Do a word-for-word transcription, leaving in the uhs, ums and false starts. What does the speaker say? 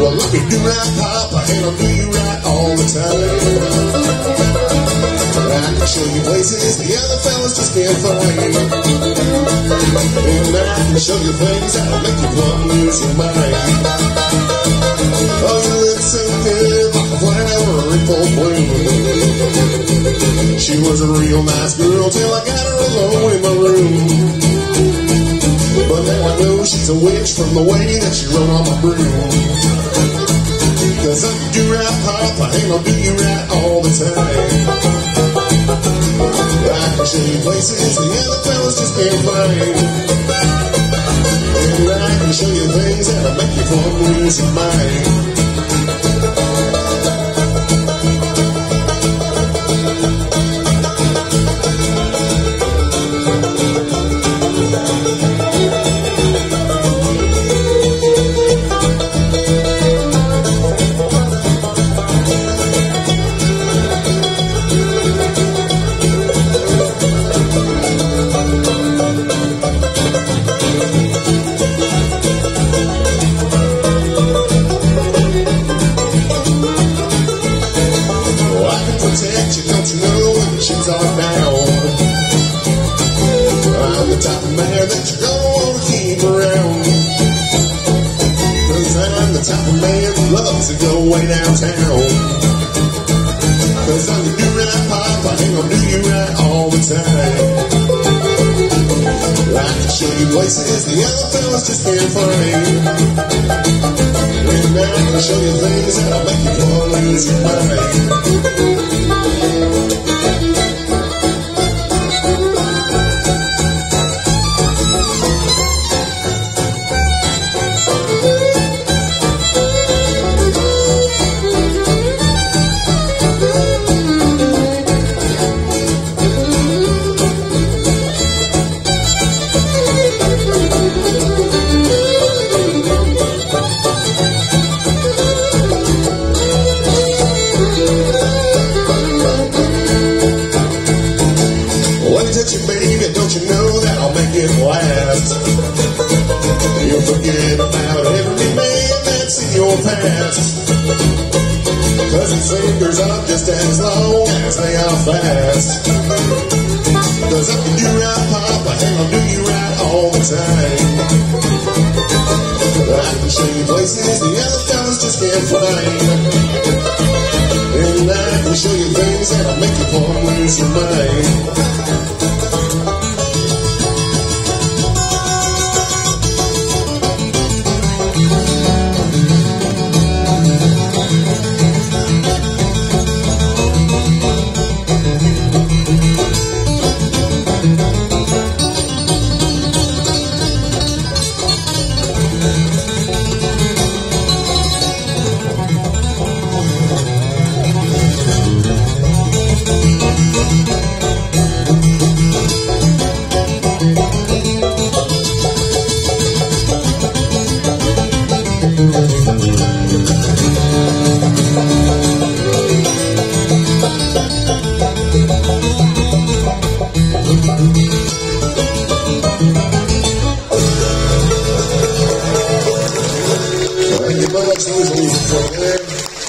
Well, let me do right, Papa, and I'll do you right all the time. I can show you places the other fellas just can't find. And I can show you things that'll make you plumb lose your mind. Oh, you look so good, like a flower in full bloom. She was a real nice girl till I got her alone in my room. But now I know she's a witch from the way that she rode on my broom. Cause I can do right, Papa, and I'll do you right all the time. I can show you places the other fellas just can't find. And I can show you things that'll make you plumb lose your mind. Protect you, don't you know when the chips are down? I'm the type of man that you don't want to keep around. Cause I'm the type of man who loves to go way downtown. Cause I'm the do right, Papa, and I'll do you right all the time. I can show you places the other fellas just can't find. And I can show you things that'll make you go lose your mind. Touch you, baby, don't you know that I'll make it last? You'll forget about every man that's in your past. Cause his fingers are just as long as they are fast. Cause I can do right, Papa, and I'll do you right all the time. I can show you places the other fellas just can't find. And I can show you things that'll make you plumb lose your mind. Thank you very much.